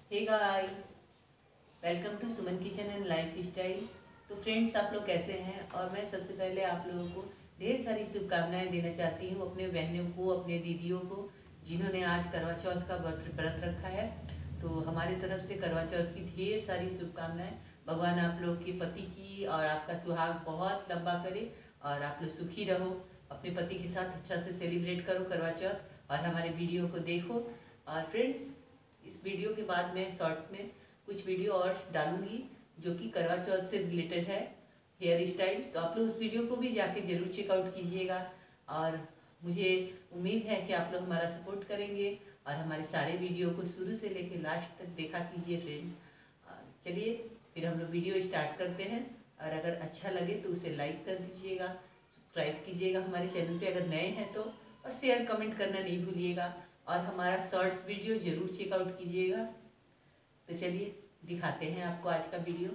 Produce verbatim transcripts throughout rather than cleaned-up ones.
Hey guys, welcome to Suman kitchen and lifestyle. तो friends, आप लोग कैसे हैं? और मैं सबसे पहले आप लोगों को ढेर सारी शुभकामनाएं देना चाहती हूँ, अपने बहनों को, अपने दीदियों को, जिन्होंने आज करवा चौथ का व्रत व्रत रखा है। तो हमारी तरफ से करवा चौथ की ढेर सारी शुभकामनाएं। भगवान आप लोग के पति की और आपका सुहाग बहुत लंबा करे और आप लोग सुखी रहो। अपने पति के साथ अच्छा से सेलिब्रेट करो करवा चौथ और हमारे वीडियो को देखो। और फ्रेंड्स, इस वीडियो के बाद मैं शॉर्ट्स में कुछ वीडियो और डालूंगी जो कि करवा चौथ से रिलेटेड है, हेयर स्टाइल। तो आप लोग उस वीडियो को भी जाके ज़रूर चेकआउट कीजिएगा। और मुझे उम्मीद है कि आप लोग हमारा सपोर्ट करेंगे और हमारे सारे वीडियो को शुरू से लेकर लास्ट तक देखा कीजिए फ्रेंड। चलिए फिर हम लोग वीडियो स्टार्ट करते हैं। और अगर अच्छा लगे तो उसे लाइक कर दीजिएगा, सब्सक्राइब कीजिएगा हमारे चैनल पे अगर नए हैं तो, और शेयर कमेंट करना नहीं भूलिएगा। और हमारा शॉर्ट्स वीडियो ज़रूर चेकआउट कीजिएगा। तो चलिए दिखाते हैं आपको आज का वीडियो।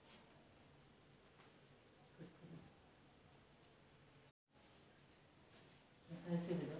ऐसे दे दो।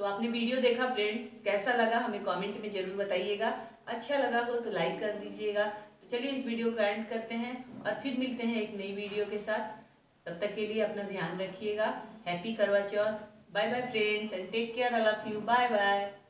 तो आपने वीडियो देखा फ्रेंड्स, कैसा लगा हमें कमेंट में ज़रूर बताइएगा। अच्छा लगा हो तो लाइक कर दीजिएगा। तो चलिए इस वीडियो को एंड करते हैं और फिर मिलते हैं एक नई वीडियो के साथ। तब तक के लिए अपना ध्यान रखिएगा। Happy Karwa Chauth. Bye bye friends and take care. I love you. Bye bye.